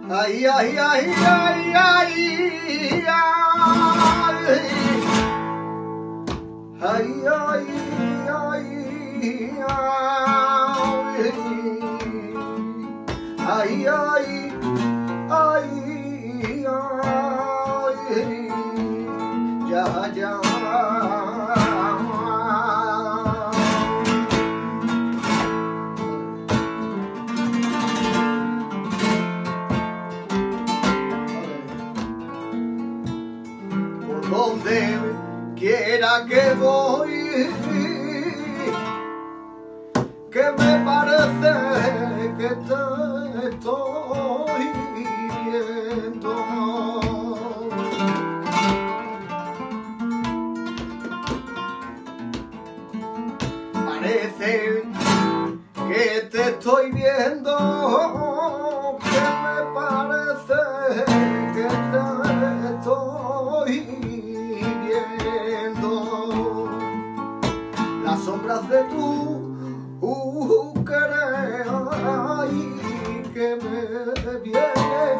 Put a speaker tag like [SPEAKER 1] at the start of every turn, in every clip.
[SPEAKER 1] Ay, ay, ay, ay, ay, ay. Ay, ay, ay, ay. Ay, ay, ay, ay. Ya, ya. Donde quiera que voy, que me parece que te estoy viendo. Parece que te estoy viendo, que me parece que te estoy viendo. Las sombras de tu querer, ay, que me vienen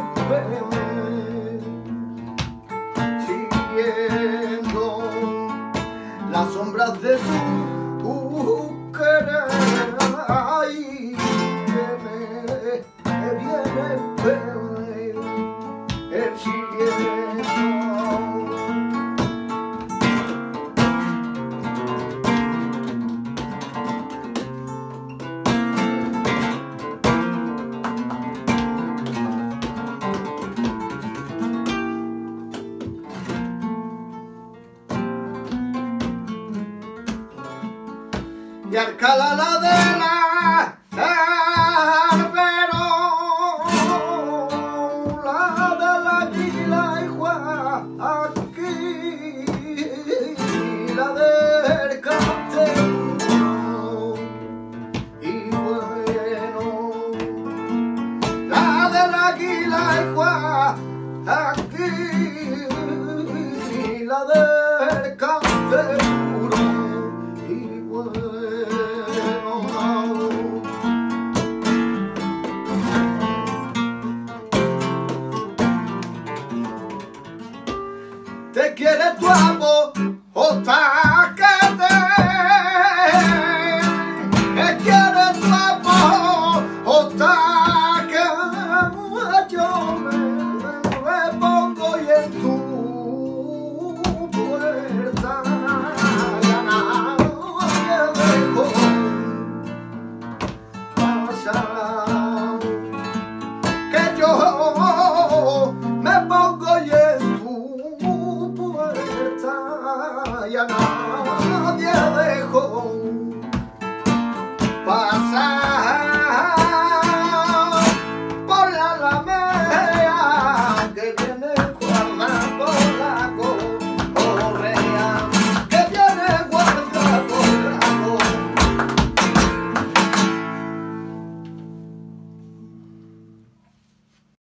[SPEAKER 1] siguiendo. Las sombras de tu querer, ay, que me vienen persiguiendo. Y Alcalá la de la Arbero, la de la Águila y Joaquín, la del Castelo y bueno, la de la Águila y Joaquín, la del Castelo. Te quiere tu amo, otra que te quiere tu amo, otra.